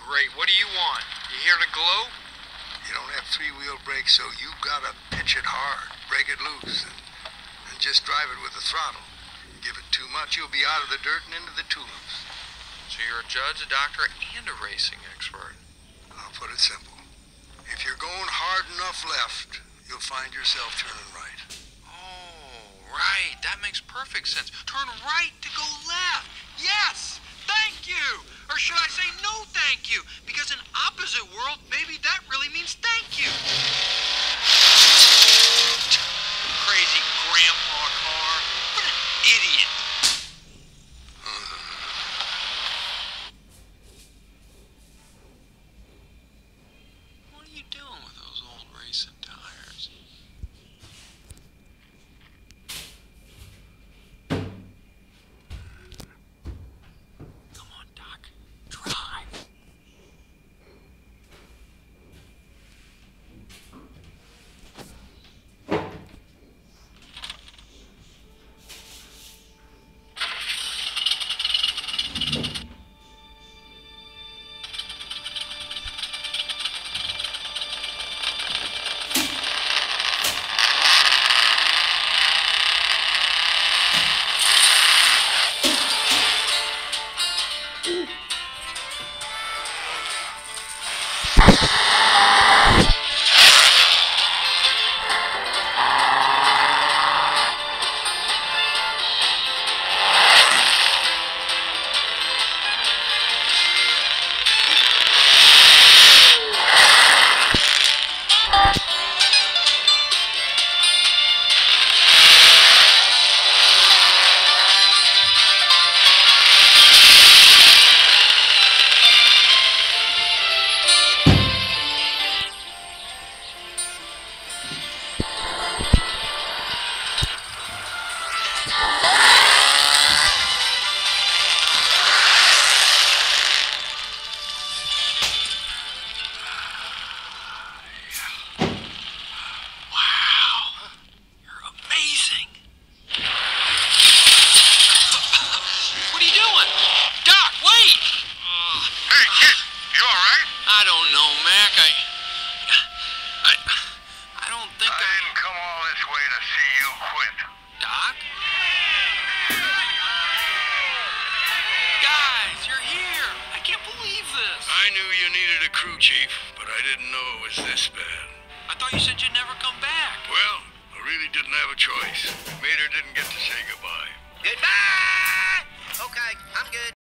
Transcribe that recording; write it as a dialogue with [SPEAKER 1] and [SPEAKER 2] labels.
[SPEAKER 1] Great. What do you want? You here to gloat?
[SPEAKER 2] You don't have three-wheel brakes, so you've got to pitch it hard, break it loose, and just drive it with the throttle. Give it too much, you'll be out of the dirt and into the tulips.
[SPEAKER 1] So you're a judge, a doctor, and a racing expert.
[SPEAKER 2] I'll put it simple. If you're going hard enough left, you'll find yourself turning right.
[SPEAKER 1] Oh, right. That makes perfect sense. Turn right to go left. Yes! Thank you! Or should I say no thank you? Because in opposite world, maybe that really means thank you. Crazy grandpa car. What an idiot. What are you doing with those old racing tires? Come on, Doc. Drive. I don't know, Mac. I don't think
[SPEAKER 2] I didn't come all this way to see you quit.
[SPEAKER 1] Doc? Guys, you're here. I can't believe this.
[SPEAKER 2] I knew you needed a crew chief, but I didn't know it was this bad.
[SPEAKER 1] I thought you said you'd never come back.
[SPEAKER 2] Well, I really didn't have a choice. Mater didn't get to say goodbye.